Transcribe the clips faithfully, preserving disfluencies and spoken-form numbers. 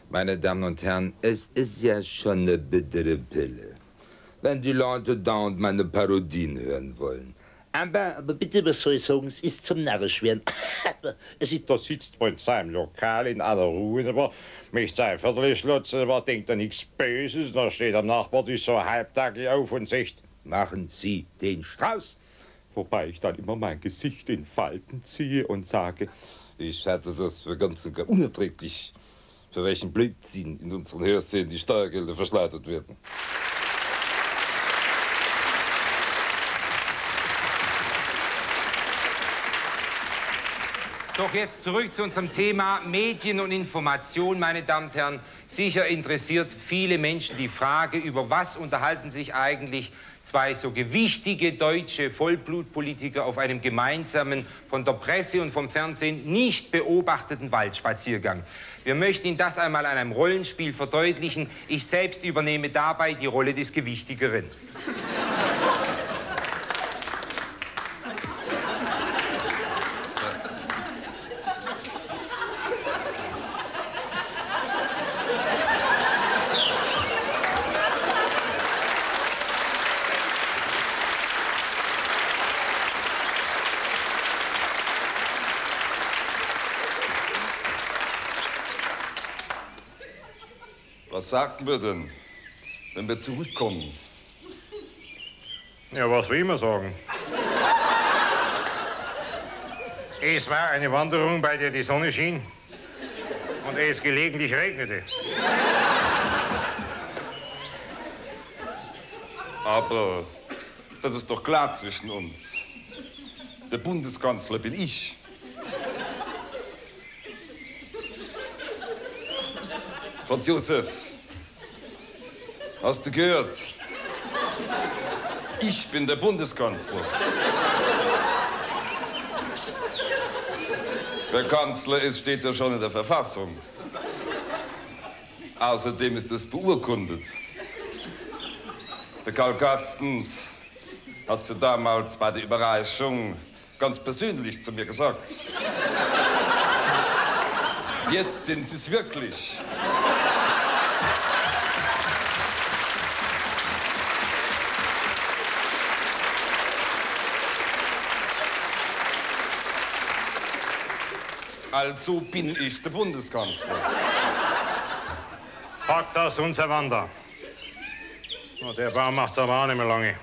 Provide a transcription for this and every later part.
Meine Damen und Herren, es ist ja schon eine bittere Pille, wenn die Leute dauernd meine Parodien hören wollen. Aber, aber bitte, was soll ich sagen, es ist zum Narrenschweren. Es ist, Da sitzt man in seinem Lokal in aller Ruhe, aber möchte sein Viertel schlotzen, aber denkt er nichts Böses. Da steht am Nachbartisch so halbtagig auf und sagt, machen Sie den Strauß. Wobei ich dann immer mein Gesicht in Falten ziehe und sage, ich halte das für ganz und gar unerträglich, für welchen Blödsinn in unseren Hörsälen die Steuergelder verschleudert werden. Doch jetzt zurück zu unserem Thema Medien und Information, meine Damen und Herren. Sicher interessiert viele Menschen die Frage, über was unterhalten sich eigentlich zwei so gewichtige deutsche Vollblutpolitiker auf einem gemeinsamen, von der Presse und vom Fernsehen nicht beobachteten Waldspaziergang. Wir möchten Ihnen das einmal an einem Rollenspiel verdeutlichen. Ich selbst übernehme dabei die Rolle des Gewichtigeren. Was sagten wir denn, wenn wir zurückkommen? ja, was will man sagen? Es war eine Wanderung, bei der die Sonne schien und es gelegentlich regnete. Aber das ist doch klar zwischen uns. Der Bundeskanzler bin ich. Franz Josef, hast du gehört? Ich bin der Bundeskanzler. Wer Kanzler ist, steht ja schon in der Verfassung. Außerdem ist es beurkundet. Der Karl Gastens hat sie damals bei der Überreichung ganz persönlich zu mir gesagt. Jetzt sind sie es wirklich. Also bin ich der Bundeskanzler. Packt das unser Wander. Oh, der Baum macht's aber auch nicht mehr lange.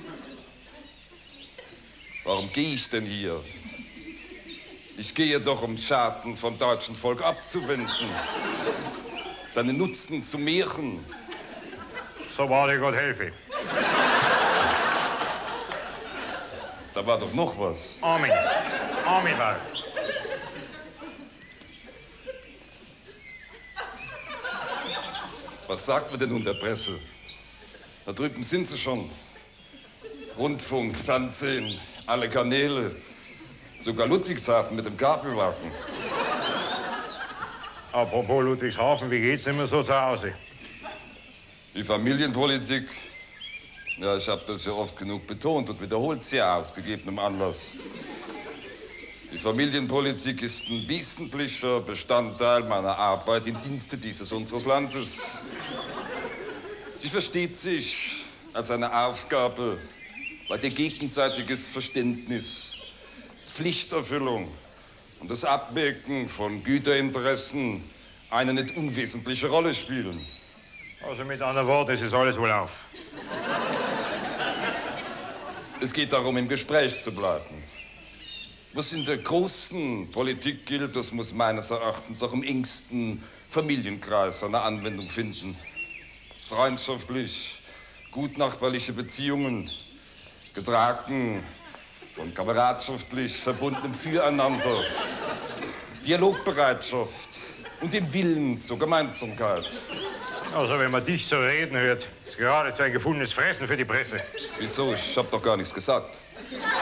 Warum gehe ich denn hier? Ich gehe doch, um Schaden vom deutschen Volk abzuwenden, seine Nutzen zu mehren. So wahr dir Gott helfe. Da war doch noch was. Amen. Amen, Wald. Was sagt man denn nun der Presse? Da drüben sind sie schon. Rundfunk, Fernsehen, alle Kanäle. Sogar Ludwigshafen mit dem Kabelwagen. Apropos Ludwigshafen, wie geht's immer so zu Hause? Die Familienpolitik, ja, ich habe das ja oft genug betont und wiederholt sie aus gegebenem Anlass. Die Familienpolitik ist ein wesentlicher Bestandteil meiner Arbeit im Dienste dieses unseres Landes. Sie versteht sich als eine Aufgabe, bei der gegenseitiges Verständnis, Pflichterfüllung und das Abwägen von Güterinteressen eine nicht unwesentliche Rolle spielen. Also mit anderen Worten, es ist alles wohl auf. Es geht darum, im Gespräch zu bleiben. Was in der großen Politik gilt, das muss meines Erachtens auch im engsten Familienkreis eine Anwendung finden. Freundschaftlich, gutnachbarliche Beziehungen, getragen von kameradschaftlich verbundenem Füreinander, Dialogbereitschaft und dem Willen zur Gemeinsamkeit. Also wenn man dich so reden hört, ist geradezu ein gefundenes Fressen für die Presse. Wieso? Ich hab doch gar nichts gesagt.